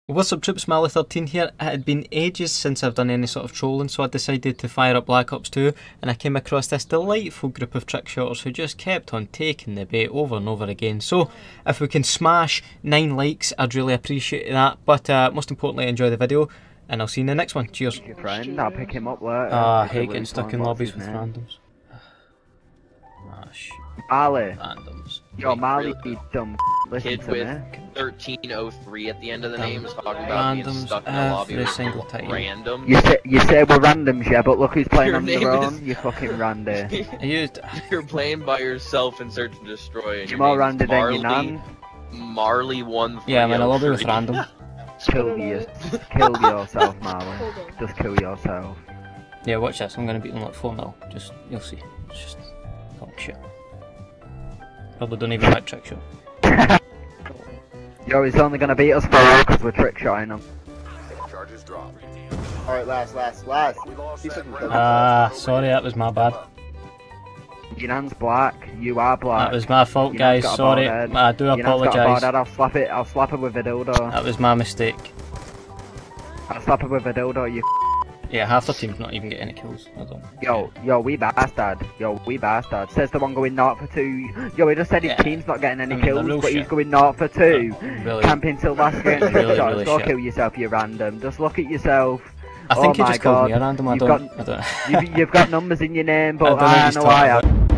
What's up troops, Mally13 here. It had been ages since I've done any sort of trolling, so I decided to fire up Black Ops 2 and I came across this delightful group of trick shotters who just kept on taking the bait over and over again. So if we can smash 9 likes, I'd really appreciate that, but most importantly enjoy the video and I'll see you in the next one. Cheers. Your friend, I'll pick him up later. I hate getting stuck in lobbies with randoms. Shit. Mally. Randoms. Yo, Mally, you dumb listen Kid to with me. 1303 at the end of the name is talking about being Randoms stuck in a lobby every with single time. random. You say we're randoms, yeah, but look who's playing Your on their name own, is- you fucking randy. I used... You're playing by yourself in Search and Destroy. And You're your more name is randy than your nan. Marley 1. Yeah, I'm in a lobby with random. Kill yourself, Mally. Just kill yourself. Yeah, watch this. I'm gonna beat them like 4-0. Just, you'll see. It's just, oh shit. Probably don't even like trick shot. Yo, he's only gonna beat us 4 because we're trick shotting him. Charges drop. Alright, last. See if I can kill Ah, sorry, that was my bad. Your nan's black, you are black. That was my fault, Your guys. nan's got a Sorry. bald head. I do Your nan's got a bald apologise. head. I'll slap her with a dildo. That was my mistake. I'll slap her with a dildo, you Yeah, half the team's not even getting any kills. I don't. Yo, we bastard. Says the one going 0 for 2. Yo, he just said his Yeah. team's not getting any I mean, kills, they're real but he's shit. going 0 for 2. Really. Camping till last game, trick Really, shots. really Go shit. kill yourself, you random. Just look at yourself. I think Oh he my just called me a God. random. I You've don't. I don't. You've got numbers in your name, I but don't know what I he's know talking I about. have.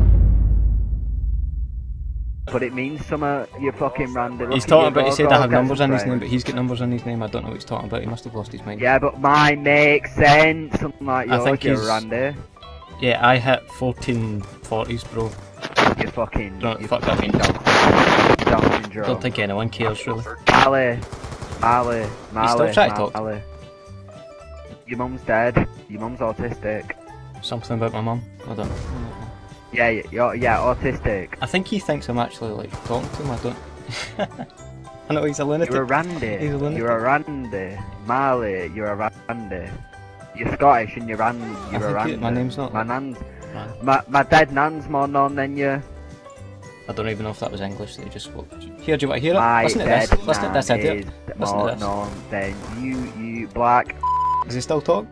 But it means some you fucking random. He's talking about. He said I have numbers in his name, but he's got numbers in his name. I don't know what he's talking about. He must have lost his mind. Yeah, but mine makes sense. Something like I yours, think you he's- randy. Yeah, I hit 1440s, bro. You fucking. Don't you fuck that mean. Dancing drone. Don't think anyone cares really. Mally. still trying to talk. Mally. Your mum's dead. Your mum's autistic. Something about my mum. I don't know. Yeah, yeah, autistic. I think he thinks I'm actually like talking to him. I don't. I know he's a lunatic. You're a randy. He's a lunatic. You're a randy. Mally, you're a randy. You're Scottish and you're a randy. My name's not. My nan's. Man. My dead nan's more known than you. I don't even know if that was English that he just spoke. Here, do you want to hear it? My Listen to dead this. Listen to nan this, idiot. is Listen to more this. known than you black. Is he still talking?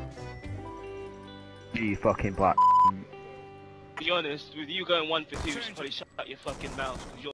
You fucking black. To be honest, with you going 1 for 2, you should probably shut your fucking mouth. 'Cause you're